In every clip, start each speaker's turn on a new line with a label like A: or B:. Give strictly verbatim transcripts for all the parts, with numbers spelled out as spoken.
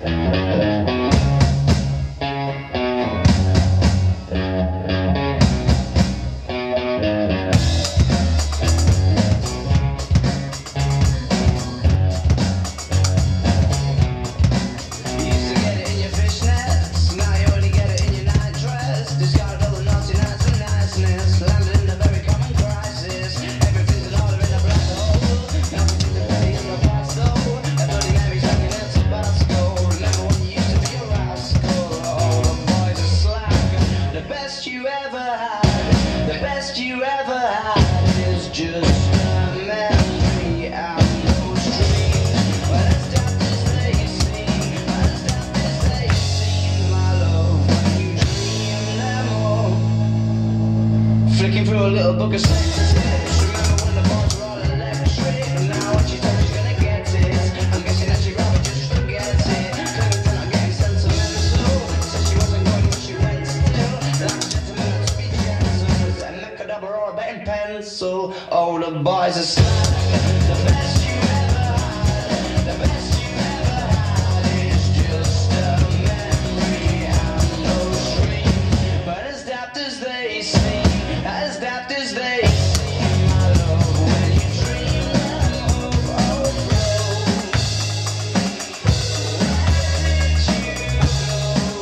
A: Just a memory and no dream. But as daft as they seem, as daft as they seem, my love, when you dream them all. Flicking through a little book of sex tips. Remember when the bars were all electric? Now when she told she's gonna get it, I'm guessing that she'd rather just forget it. Clearly they're not getting sentimental. Said she wasn't going, but she went still. Like a gentleman to be gentle. And that could double or a betting pencil. Oh, the boys are slack. The best you ever had, the best you ever had is just a memory and no dream. But as daft as they seem, as daft as they seem, my love, when you dream them of overflow. Where did you go?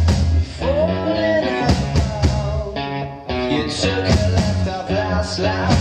A: You took a left off last lap.